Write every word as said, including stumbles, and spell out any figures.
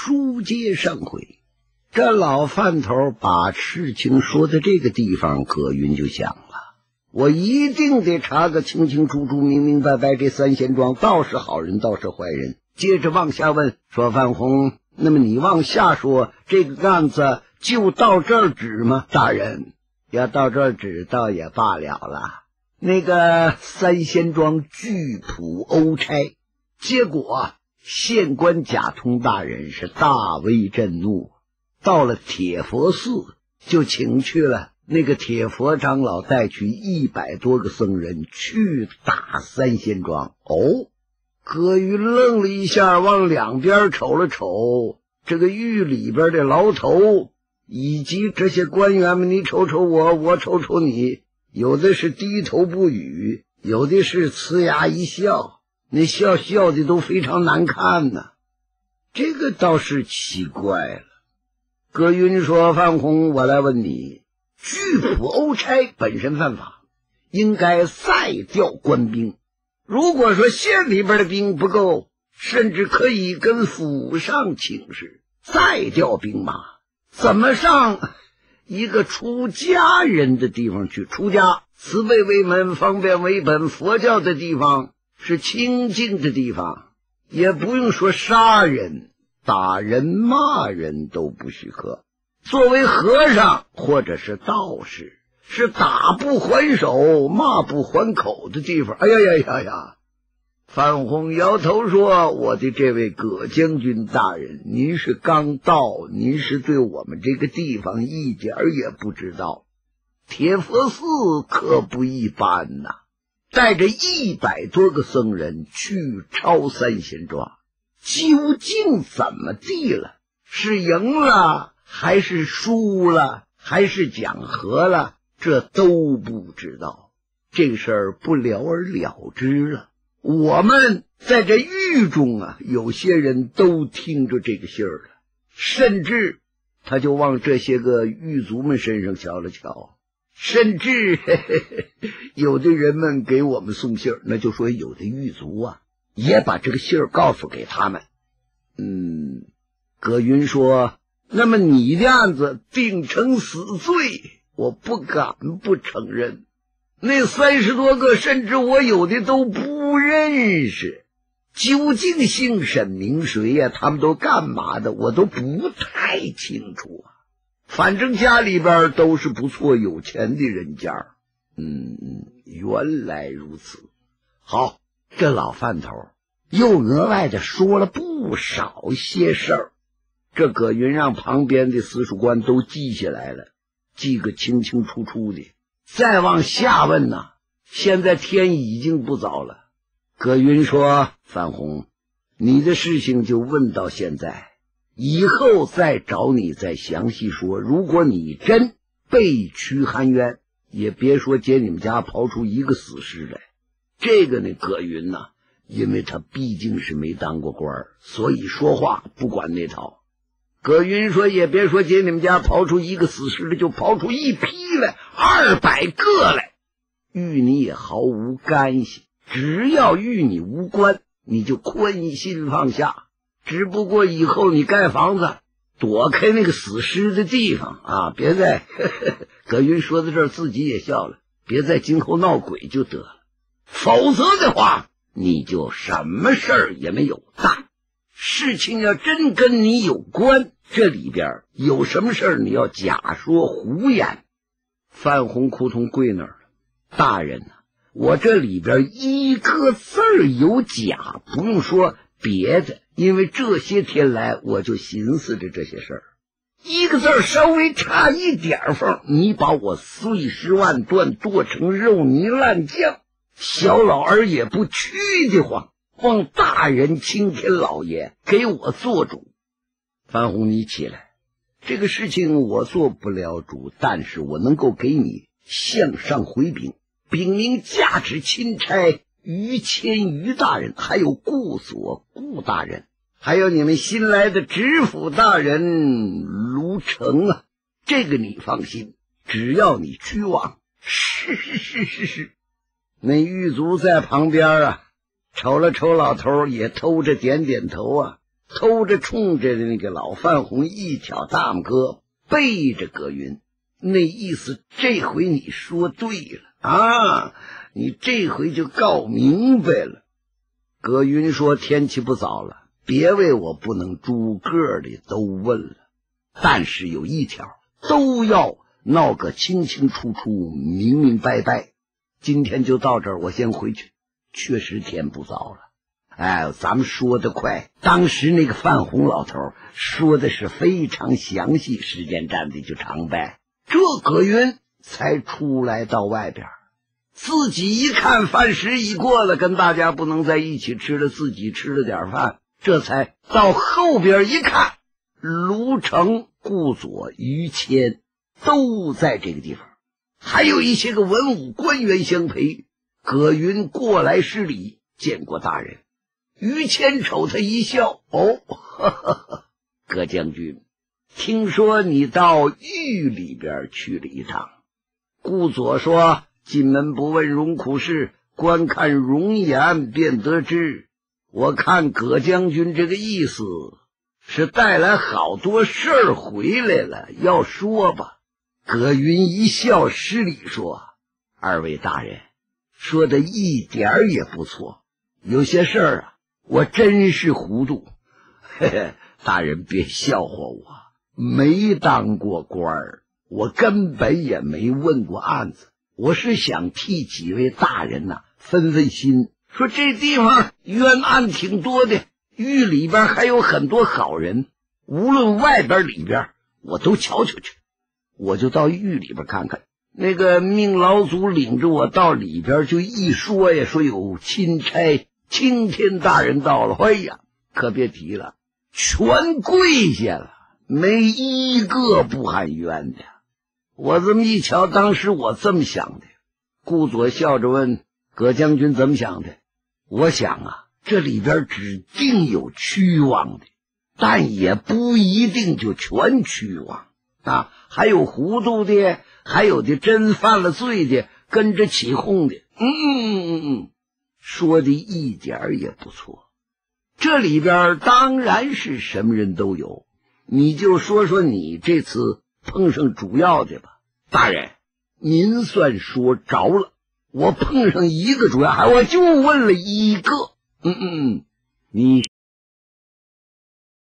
书接上回，这老饭头把事情说到这个地方，葛云就想了，我一定得查个清清楚楚明明白白，这三贤庄倒是好人倒是坏人。接着往下问说，范红，那么你往下说，这个案子就到这儿止吗？大人，要到这儿止倒也罢了了。那个三贤庄拒捕欧差，结果县官贾通大人是大为震怒，到了铁佛寺就请去了那个铁佛长老，带去一百多个僧人去打三贤庄。哦，葛云愣了一下，往两边瞅了瞅，这个狱里边的牢头以及这些官员们，你瞅瞅我，我瞅瞅你，有的是低头不语，有的是呲牙一笑，那笑笑的都非常难看呢。这个倒是奇怪了。葛云说，范红，我来问你，拒捕欧差本身犯法，应该再调官兵。如果说县里边的兵不够，甚至可以跟府上请示，再调兵马。怎么上一个出家人的地方去？出家，慈悲为门，方便为本，佛教的地方是清净的地方，也不用说杀人、打人、骂人都不许可。作为和尚或者是道士，是打不还手、骂不还口的地方。哎呀呀呀呀！范红摇头说，我的这位葛将军大人，您是刚到，您是对我们这个地方一点也不知道。铁佛寺可不一般呐，带着一百多个僧人去抄三贤庄，究竟怎么地了？是赢了还是输了还是讲和了？这都不知道，这事儿不了而了之了。我们在这狱中啊，有些人都听着这个信儿了，甚至他就往这些个狱卒们身上瞧了瞧，甚至嘿嘿嘿有的人们给我们送信儿，那就说有的狱卒啊也把这个信儿告诉给他们。嗯，葛云说，那么你的案子定成死罪，我不敢不承认。那三十多个，甚至我有的都不认识，究竟姓沈名谁呀、啊？他们都干嘛的？我都不太清楚啊。反正家里边都是不错有钱的人家。嗯，原来如此。好，这老饭头又额外的说了不少些事儿，这葛云让旁边的司属官都记下来了，记个清清楚楚的。再往下问呢，现在天已经不早了。葛云说，范红，你的事情就问到现在，以后再找你再详细说。如果你真被屈含冤，也别说接你们家刨出一个死尸来。这个呢，葛云呢、啊，因为他毕竟是没当过官，所以说话不管那套。葛云说，也别说接你们家刨出一个死尸来，就刨出一批来，二百个来，与你也毫无干系。只要与你无关，你就宽心放下。只不过以后你盖房子，躲开那个死尸的地方啊，别再呵呵葛云说到这儿自己也笑了，别在今后闹鬼就得了，否则的话你就什么事儿也没有干。事情要真跟你有关，这里边有什么事儿你要假说胡言。范红扑通跪那儿了，大人啊，我这里边一个字儿有假，不用说别的，因为这些天来我就寻思着这些事儿，一个字儿稍微差一点缝，你把我碎尸万段，剁成肉泥烂酱，小老儿也不屈得慌，望大人青天老爷给我做主。范红，你起来，这个事情我做不了主，但是我能够给你向上回禀，禀明驾旨钦差于谦于大人，还有顾所顾大人，还有你们新来的知府大人卢成啊，这个你放心，只要你屈望。是是是是是。那狱卒在旁边啊，瞅了瞅老头，也偷着点点头啊。 偷着冲着那个老范红一挑大拇哥，背着葛云，那意思这回你说对了啊，你这回就告明白了。葛云说：“天气不早了，别为我不能诸个的都问了，但是有一条，都要闹个清清楚楚、明明白白。今天就到这儿，我先回去。确实天不早了。哎，咱们说得快。当时那个范红老头说的是非常详细，时间站的就长呗。这葛云才出来到外边。”自己一看饭时已过了，跟大家不能在一起吃了，自己吃了点饭，这才到后边一看，卢成、顾左、于谦都在这个地方，还有一些个文武官员相陪。葛云过来施礼，见过大人。于谦瞅他一笑：“哦，呵呵呵，葛将军，听说你到狱里边去了一趟。”顾左说：“进门不问荣苦事，观看容颜便得知。我看葛将军这个意思是带来好多事儿回来了，要说吧。”葛云一笑施礼说：“二位大人说的一点儿也不错，有些事儿啊，我真是糊涂。嘿嘿，大人别笑话我，没当过官儿，我根本也没问过案子。我是想替几位大人呐、啊、分分心，说这地方冤案挺多的，狱里边还有很多好人，无论外边里边我都瞧瞧去。我就到狱里边看看。那个命老祖领着我到里边，就一说呀，说有钦差青天大人到了，哎呀，可别提了，全跪下了，没一个不喊冤的。我这么一瞧，当时我这么想的。顾左笑着问：“葛将军怎么想的？”我想啊，这里边指定有屈枉的，但也不一定就全屈枉啊，还有糊涂的，还有的真犯了罪的，跟着起哄的。嗯嗯嗯嗯，说的一点也不错。这里边当然是什么人都有，你就说说你这次碰上主要的吧。大人，您算说着了，我碰上一个主要，还我就问了一个。嗯嗯，你